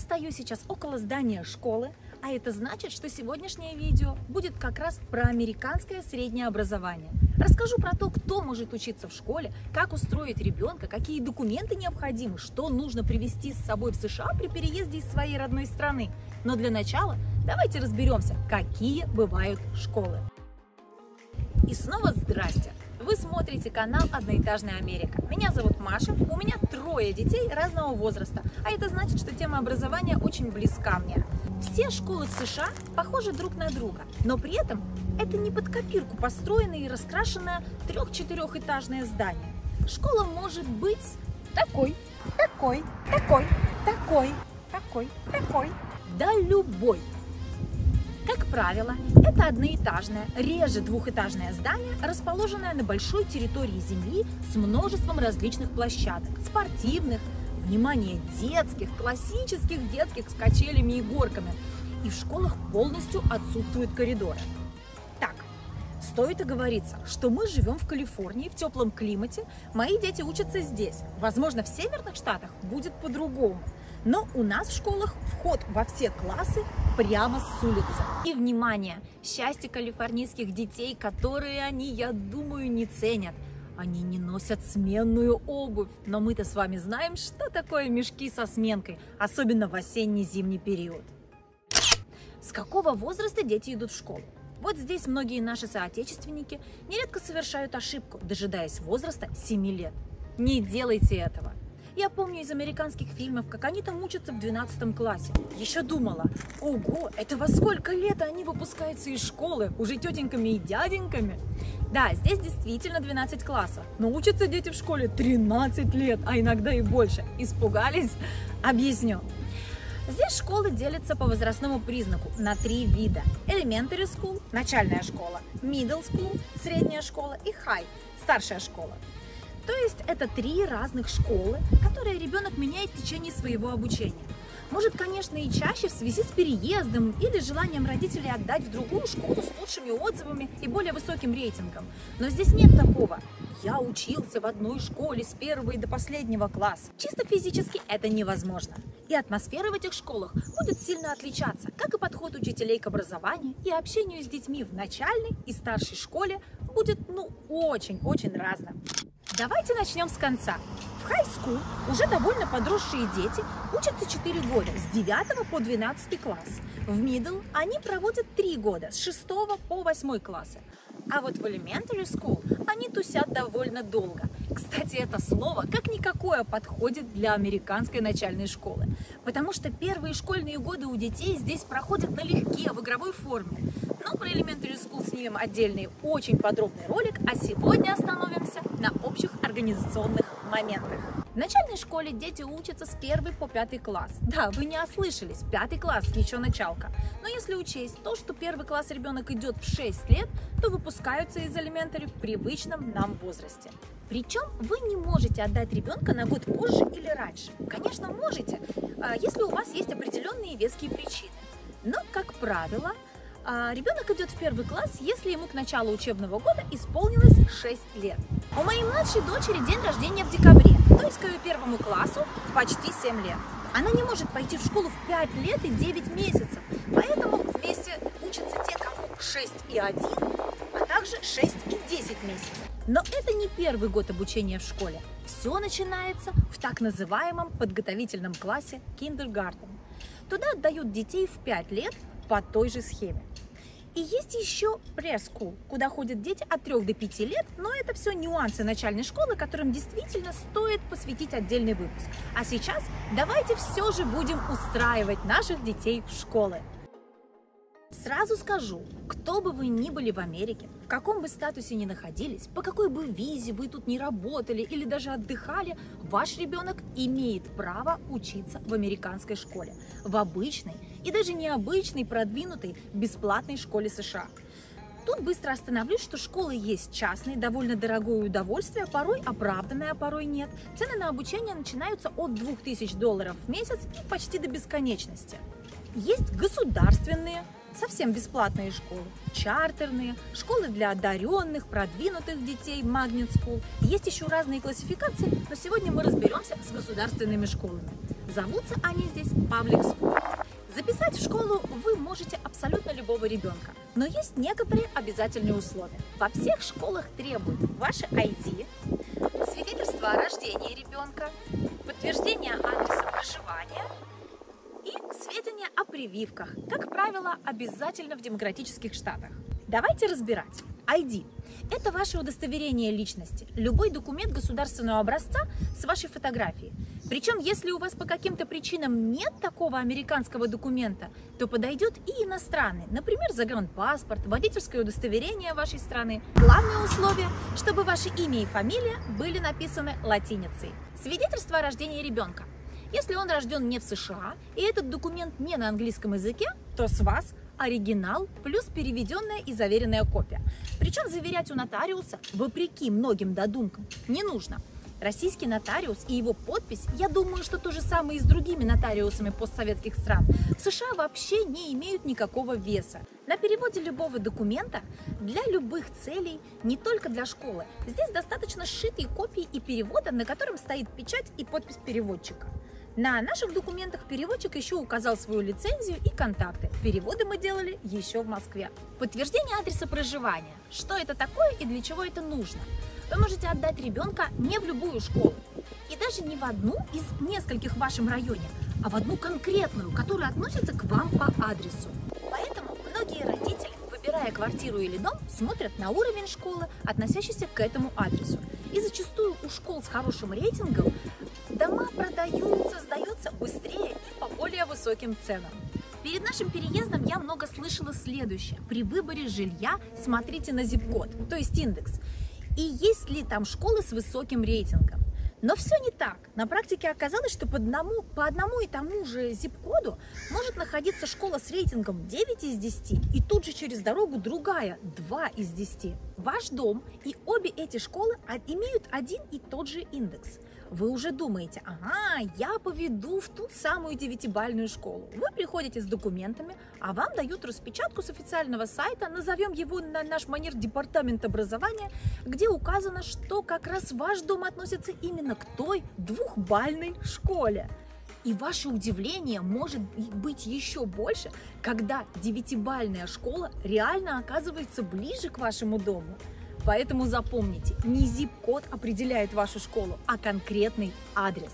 стою сейчас около здания школы, а это значит, что сегодняшнее видео будет как раз про американское среднее образование. Расскажу про то, кто может учиться в школе, как устроить ребенка, какие документы необходимы, что нужно привезти с собой в США при переезде из своей родной страны. Но для начала давайте разберемся, какие бывают школы. И снова здрасте! Вы смотрите канал «Одноэтажная Америка». Меня зовут Маша, у меня 3 детей разного возраста, а это значит, что тема образования очень близка мне. Все школы в США похожи друг на друга, но при этом это не под копирку построенное и раскрашенное 3-4-этажное здание. Школа может быть такой, да любой. Как правило, это одноэтажное, реже двухэтажное здание, расположенное на большой территории земли с множеством различных площадок, спортивных, внимание, детских, классических детских с качелями и горками. И в школах полностью отсутствуют коридоры. Так, стоит оговориться, что мы живем в Калифорнии, в теплом климате, мои дети учатся здесь. Возможно, в северных штатах будет по-другому. Но у нас в школах вход во все классы прямо с улицы. И, внимание, счастье калифорнийских детей, которые они, я думаю, не ценят. Они не носят сменную обувь. Но мы-то с вами знаем, что такое мешки со сменкой, особенно в осенне-зимний период. С какого возраста дети идут в школу? Вот здесь многие наши соотечественники нередко совершают ошибку, дожидаясь возраста 7 лет. Не делайте этого. Я помню из американских фильмов, как они там учатся в 12 классе. Еще думала, ого, это во сколько лет они выпускаются из школы, уже тетеньками и дяденьками? Да, здесь действительно 12 классов, но учатся дети в школе 13 лет, а иногда и больше. Испугались? Объясню. Здесь школы делятся по возрастному признаку на 3 вида. Elementary School – начальная школа, Middle School – средняя школа и High – старшая школа. То есть это 3 разных школы, которые ребенок меняет в течение своего обучения. Может, конечно, и чаще в связи с переездом или желанием родителей отдать в другую школу с лучшими отзывами и более высоким рейтингом. Но здесь нет такого. Я учился в одной школе с 1 до последнего класса. Чисто физически это невозможно. И атмосфера в этих школах будет сильно отличаться, как и подход учителей к образованию и общению с детьми в начальной и старшей школе будет, очень-очень разным. Давайте начнем с конца. В High School уже довольно подросшие дети учатся 4 года, с 9 по 12 класс. В Middle они проводят 3 года, с 6 по 8 классы. А вот в Elementary School они тусят довольно долго. Кстати, это слово как никакое подходит для американской начальной школы. Потому что первые школьные годы у детей здесь проходят налегке, в игровой форме. Но про Elementary School снимем отдельный, очень подробный ролик, а сегодня остановимся на общих организационных моментах. В начальной школе дети учатся с 1 по 5 класс. Да, вы не ослышались, 5 класс еще началка. Но если учесть то, что 1 класс ребенок идет в 6 лет, то выпускаются из Elementary в привычном нам возрасте. Причем вы не можете отдать ребенка на год позже или раньше. Конечно, можете, если у вас есть определенные веские причины. Но, как правило, ребенок идет в 1 класс, если ему к началу учебного года исполнилось 6 лет. У моей младшей дочери день рождения в декабре, то есть к 1 классу почти 7 лет. Она не может пойти в школу в 5 лет и 9 месяцев, поэтому вместе учатся те, кому 6 и 1, а также 6 и 10 месяцев. Но это не 1 год обучения в школе. Все начинается в так называемом подготовительном классе Kindergarten. Туда отдают детей в 5 лет по той же схеме. И есть еще preschool, куда ходят дети от 3 до 5 лет, но это все нюансы начальной школы, которым действительно стоит посвятить отдельный выпуск. А сейчас давайте все же будем устраивать наших детей в школы. Сразу скажу, кто бы вы ни были в Америке, в каком бы статусе ни находились, по какой бы визе вы тут не работали или даже отдыхали, ваш ребенок имеет право учиться в американской школе, в обычной и даже необычной, продвинутой, бесплатной школе США. Тут быстро остановлюсь, что школы есть частные, довольно дорогое удовольствие, порой оправданное, а порой нет. Цены на обучение начинаются от $2000 в месяц и почти до бесконечности. Есть государственные, совсем бесплатные школы, чартерные, школы для одаренных, продвинутых детей, Magnet School. Есть еще разные классификации, но сегодня мы разберемся с государственными школами. Зовутся они здесь Public School. Записать в школу вы можете абсолютно любого ребенка, но есть некоторые обязательные условия. Во всех школах требуют ваше ID, свидетельство о рождении ребенка, подтверждение адреса проживания и сведения о прививках, как правило, обязательно в демократических штатах. Давайте разбирать. ID – это ваше удостоверение личности, любой документ государственного образца с вашей фотографией. Причем, если у вас по каким-то причинам нет такого американского документа, то подойдет и иностранный, например, загранпаспорт, водительское удостоверение вашей страны. Главное условие – чтобы ваше имя и фамилия были написаны латиницей. Свидетельство о рождении ребенка. Если он рожден не в США, и этот документ не на английском языке, то с вас оригинал плюс переведенная и заверенная копия. Причем заверять у нотариуса, вопреки многим додумкам, не нужно. Российский нотариус и его подпись, я думаю, что то же самое и с другими нотариусами постсоветских стран, в США вообще не имеют никакого веса. На переводе любого документа для любых целей, не только для школы, здесь достаточно сшитой копии и перевода, на котором стоит печать и подпись переводчика. На наших документах переводчик еще указал свою лицензию и контакты. Переводы мы делали еще в Москве. Подтверждение адреса проживания. Что это такое и для чего это нужно? Вы можете отдать ребенка не в любую школу. И даже не в одну из нескольких в вашем районе, а в одну конкретную, которая относится к вам по адресу. Поэтому многие родители, выбирая квартиру или дом, смотрят на уровень школы, относящийся к этому адресу. И зачастую у школ с хорошим рейтингом дома продаются, сдаются быстрее и по более высоким ценам. Перед нашим переездом я много слышала следующее. При выборе жилья смотрите на zip-код, то есть индекс. И есть ли там школы с высоким рейтингом. Но все не так. На практике оказалось, что по одному и тому же zip-коду может находиться школа с рейтингом 9 из 10 и тут же через дорогу другая 2 из 10. Ваш дом и обе эти школы имеют один и тот же индекс. Вы уже думаете, ага, я поведу в ту самую 9-бальную школу. Вы приходите с документами, а вам дают распечатку с официального сайта, назовем его на наш манер департамент образования, где указано, что как раз ваш дом относится именно к той 2-бальной школе. И ваше удивление может быть еще больше, когда 9-бальная школа реально оказывается ближе к вашему дому. Поэтому запомните, не zip-код определяет вашу школу, а конкретный адрес.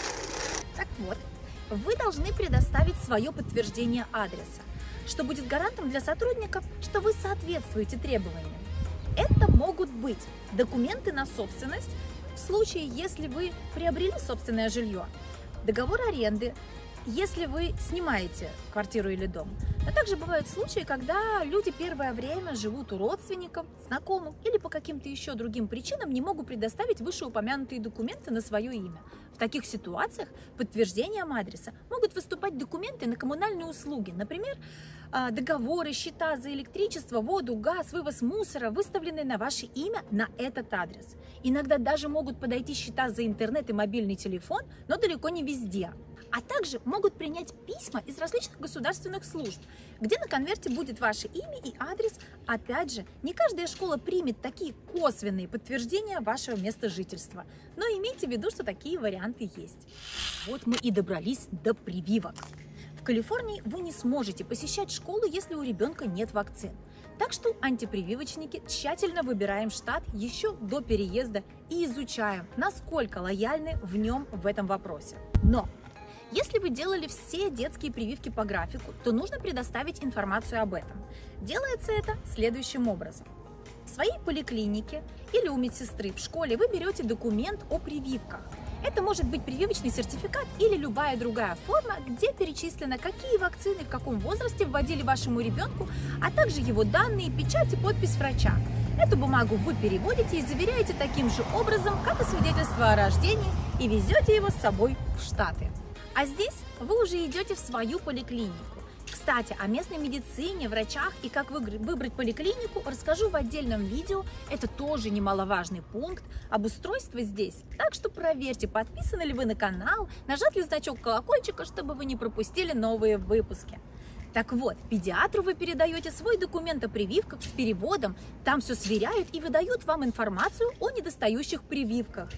Так вот, вы должны предоставить свое подтверждение адреса, что будет гарантом для сотрудников, что вы соответствуете требованиям. Это могут быть документы на собственность, в случае, если вы приобрели собственное жилье, договор аренды, если вы снимаете квартиру или дом. Но также бывают случаи, когда люди первое время живут у родственников, знакомых или по каким-то еще другим причинам не могут предоставить вышеупомянутые документы на свое имя. В таких ситуациях подтверждением адреса могут выступать документы на коммунальные услуги, например, договоры, счета за электричество, воду, газ, вывоз мусора, выставленные на ваше имя на этот адрес. Иногда даже могут подойти счета за интернет и мобильный телефон, но далеко не везде. А также могут принять письма из различных государственных служб, где на конверте будет ваше имя и адрес. Опять же, не каждая школа примет такие косвенные подтверждения вашего места жительства, но имейте в виду, что такие варианты есть. Вот мы и добрались до прививок. В Калифорнии вы не сможете посещать школу, если у ребенка нет вакцин. Так что антипрививочники тщательно выбираем штат еще до переезда и изучаем, насколько лояльны в нем в этом вопросе. Но если вы делали все детские прививки по графику, то нужно предоставить информацию об этом. Делается это следующим образом. В своей поликлинике или у медсестры в школе вы берете документ о прививках. Это может быть прививочный сертификат или любая другая форма, где перечислено, какие вакцины в каком возрасте вводили вашему ребенку, а также его данные, печать и подпись врача. Эту бумагу вы переводите и заверяете таким же образом, как и свидетельство о рождении, и везете его с собой в Штаты. А здесь вы уже идете в свою поликлинику. Кстати, о местной медицине, врачах и как выбрать поликлинику расскажу в отдельном видео. Это тоже немаловажный пункт обустройства здесь. Так что проверьте, подписаны ли вы на канал, нажат ли значок колокольчика, чтобы вы не пропустили новые выпуски. Так вот, педиатру вы передаете свой документ о прививках с переводом, там все сверяют и выдают вам информацию о недостающих прививках.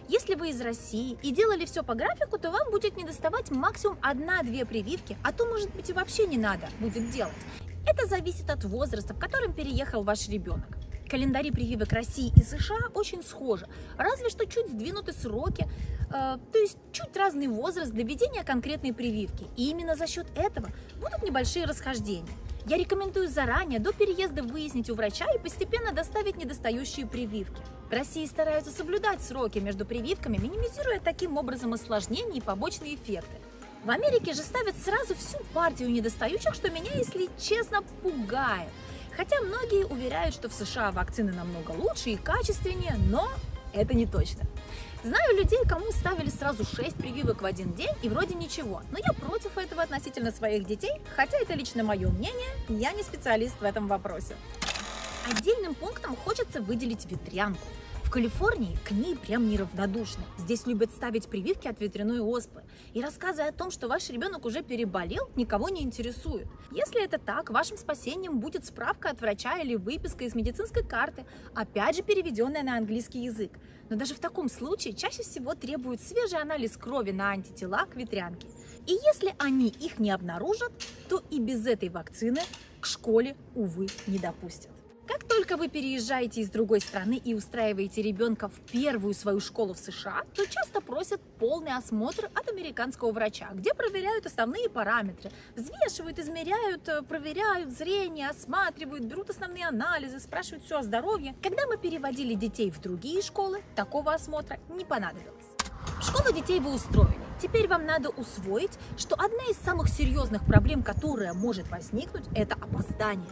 Если вы из России и делали все по графику, то вам будет недоставать максимум 1-2 прививки, а то, может быть, и вообще не надо будет делать. Это зависит от возраста, в котором переехал ваш ребенок. Календари прививок России и США очень схожи, разве что чуть сдвинуты сроки, то есть чуть разный возраст для введения конкретной прививки. И именно за счет этого будут небольшие расхождения. Я рекомендую заранее, до переезда, выяснить у врача и постепенно доставить недостающие прививки. В России стараются соблюдать сроки между прививками, минимизируя таким образом осложнения и побочные эффекты. В Америке же ставят сразу всю партию недостающих, что меня, если честно, пугает. Хотя многие уверяют, что в США вакцины намного лучше и качественнее, но это не точно. Знаю людей, кому ставили сразу 6 прививок в один день и вроде ничего, но я против этого относительно своих детей, хотя это лично мое мнение, я не специалист в этом вопросе. Отдельным пунктом хочется выделить ветрянку. В Калифорнии к ней прям неравнодушны. Здесь любят ставить прививки от ветряной оспы. И рассказы о том, что ваш ребенок уже переболел, никого не интересуют. Если это так, вашим спасением будет справка от врача или выписка из медицинской карты, опять же переведенная на английский язык. Но даже в таком случае чаще всего требуют свежий анализ крови на антитела к ветрянке. И если они их не обнаружат, то и без этой вакцины к школе, увы, не допустят. Как только вы переезжаете из другой страны и устраиваете ребенка в первую свою школу в США, то часто просят полный осмотр от американского врача, где проверяют основные параметры, взвешивают, измеряют, проверяют зрение, осматривают, берут основные анализы, спрашивают все о здоровье. Когда мы переводили детей в другие школы, такого осмотра не понадобилось. В школу детей вы устроили. Теперь вам надо усвоить, что одна из самых серьезных проблем, которая может возникнуть, это опоздание.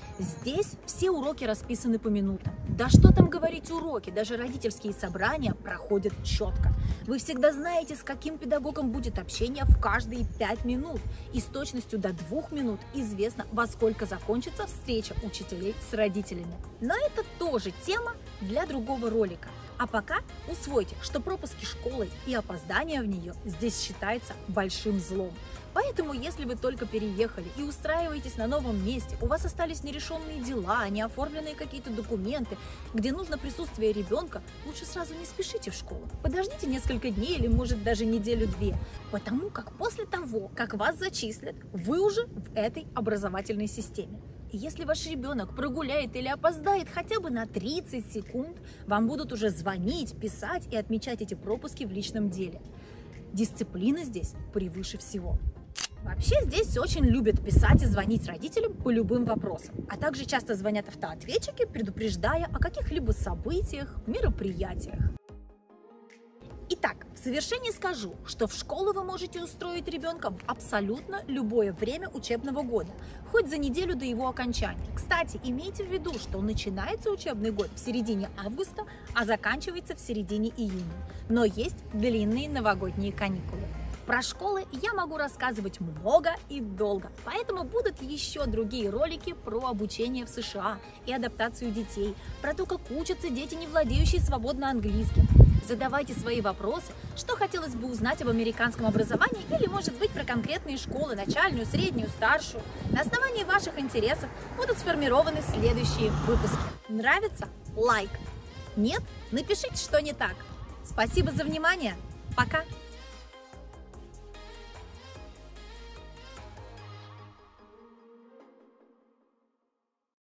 Здесь все уроки расписаны по минутам. Да что там говорить уроки, даже родительские собрания проходят четко. Вы всегда знаете, с каким педагогом будет общение в каждые 5 минут. И с точностью до 2 минут известно, во сколько закончится встреча учителей с родителями. Но это тоже тема для другого ролика. А пока усвойте, что пропуски школы и опоздание в нее здесь считается большим злом. Поэтому, если вы только переехали и устраиваетесь на новом месте, у вас остались нерешенные дела, неоформленные какие-то документы, где нужно присутствие ребенка, лучше сразу не спешите в школу. Подождите несколько дней или, может, даже неделю-две, потому как после того, как вас зачислят, вы уже в этой образовательной системе. И если ваш ребенок прогуляет или опоздает хотя бы на 30 секунд, вам будут уже звонить, писать и отмечать эти пропуски в личном деле. Дисциплина здесь превыше всего. Вообще здесь очень любят писать и звонить родителям по любым вопросам, а также часто звонят автоответчики, предупреждая о каких-либо событиях, мероприятиях. Итак, в завершение скажу, что в школу вы можете устроить ребенка в абсолютно любое время учебного года, хоть за неделю до его окончания. Кстати, имейте в виду, что начинается учебный год в середине августа, а заканчивается в середине июня. Но есть длинные новогодние каникулы. Про школы я могу рассказывать много и долго, поэтому будут еще другие ролики про обучение в США и адаптацию детей, про то, как учатся дети, не владеющие свободно английским. Задавайте свои вопросы, что хотелось бы узнать об американском образовании или, может быть, про конкретные школы, начальную, среднюю, старшую. На основании ваших интересов будут сформированы следующие выпуски. Нравится? Лайк. Нет? Напишите, что не так. Спасибо за внимание. Пока!